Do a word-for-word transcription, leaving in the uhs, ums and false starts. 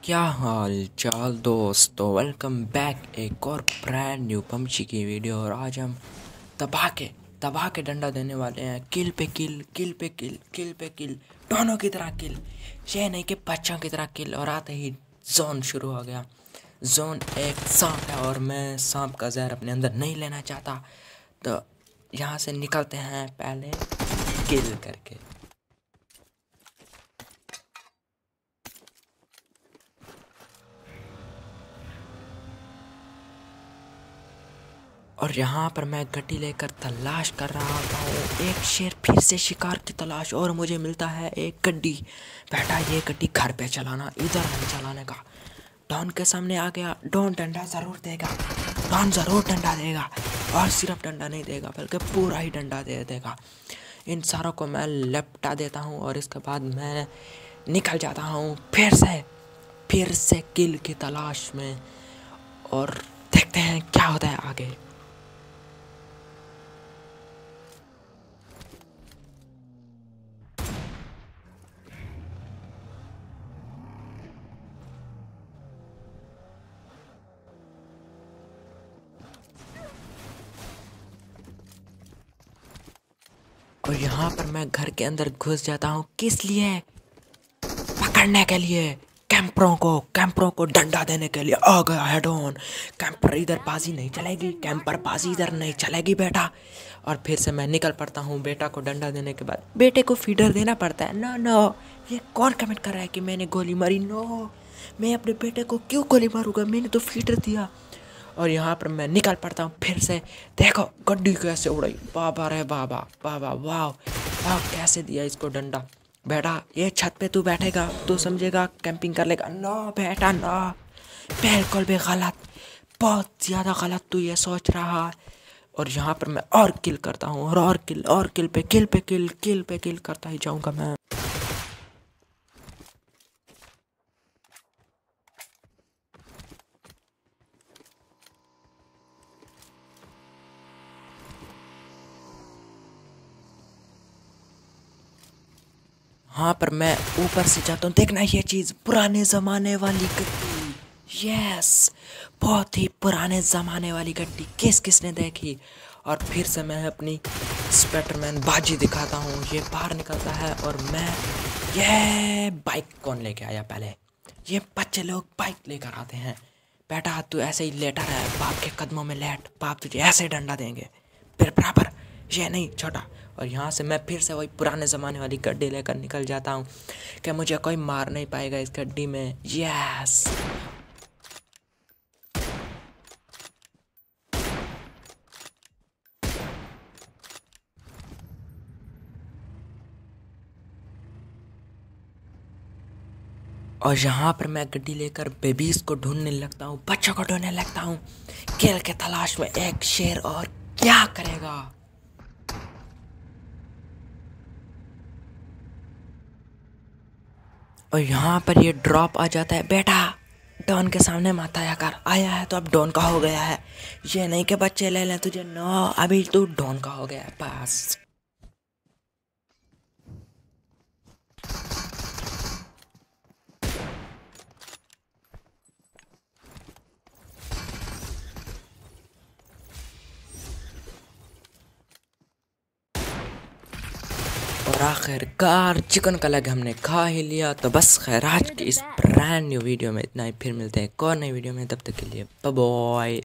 क्या हाल चाल दोस्तों, वेलकम बैक एक और ब्रांड न्यू पबजी की वीडियो। और आज हम दबा के दबा के डंडा देने वाले हैं। किल पे किल, किल पे किल, किल पे किल, दोनों की तरह किल, ये नहीं कि बच्चों की तरह किल। और आते ही जोन शुरू हो गया। जोन एक सांप है और मैं सांप का जहर अपने अंदर नहीं लेना चाहता, तो यहाँ से निकलते हैं पहले किल करके। और यहाँ पर मैं गड्डी लेकर तलाश कर रहा था, एक शेर फिर से शिकार की तलाश, और मुझे मिलता है एक गड्डी। बेटा ये गड्डी घर पे चलाना, इधर नहीं चलाने का। डॉन के सामने आ गया, डॉन डंडा ज़रूर देगा, डॉन ज़रूर डंडा देगा। और सिर्फ डंडा नहीं देगा बल्कि पूरा ही डंडा दे देगा। इन सारों को मैं लपटा देता हूँ और इसके बाद मैं निकल जाता हूँ फिर से फिर से किल की तलाश में। और देखते हैं क्या होता है आगे। और यहाँ पर मैं घर के अंदर घुस जाता हूँ, किस लिए? पकड़ने के लिए, कैंपरों को कैंपरों को डंडा देने के लिए आ गया है डॉन। कैंपर इधर बाजी नहीं चलेगी, कैंपर बाजी इधर नहीं चलेगी बेटा। और फिर से मैं निकल पड़ता हूँ बेटा को डंडा देने के बाद। बेटे को फीडर देना पड़ता है। नो नो, ये कौन कमेंट कर रहा है कि मैंने गोली मारी? नो, मैं अपने बेटे को क्यों गोली मारूंगा, मैंने तो फीडर दिया। और यहाँ पर मैं निकल पड़ता हूँ फिर से। देखो गड्डी कैसे उड़ाई, बाबा रे बाबा, बाबा वाह वाह, कैसे दिया इसको डंडा। बेटा ये छत पे तू बैठेगा तो समझेगा कैंपिंग कर लेगा। नो बेटा नो, बिल्कुल भी गलत, बहुत ज़्यादा गलत तू ये सोच रहा है। और यहाँ पर मैं और किल करता हूँ, और और किल और किल पे किल पे किल किल पे किल करता ही जाऊँगा मैं। हाँ पर मैं ऊपर से जाता हूँ, देखना ये चीज़, पुराने ज़माने वाली गड्डी। यस, बहुत ही पुराने ज़माने वाली गड्डी, किस किसने देखी। और फिर से मैं अपनी स्पाइडरमैन बाजी दिखाता हूँ। ये बाहर निकलता है और मैं, ये बाइक कौन लेके आया पहले? ये बच्चे लोग बाइक लेकर आते हैं। बेटा तू ऐसे ही लेटा रहा है, बाप के कदमों में लेट, बाप तुझे ऐसे डंडा देंगे फिर बराबर, ये नहीं छोटा। और यहाँ से मैं फिर से वही पुराने ज़माने वाली गड्डी लेकर निकल जाता हूँ कि मुझे कोई मार नहीं पाएगा इस गड्डी में। यस, और यहाँ पर मैं गड्डी लेकर बेबीज को ढूंढने लगता हूँ, बच्चों को ढूंढने लगता हूँ। किल के तलाश में एक शेर और क्या करेगा। और यहाँ पर ये ड्रॉप आ जाता है। बेटा डॉन के सामने मत आया कर, आया है तो अब डॉन का हो गया है। ये नहीं कि बच्चे ले लें तुझे, नो, अभी तू डॉन का हो गया है बस। और आखिरकार चिकन का लेग हमने खा ही लिया। तो बस खैर आज की इस ब्रांड न्यू वीडियो में इतना ही, फिर मिलते हैं एक और नई वीडियो में, तब तक के लिए बाय बाय।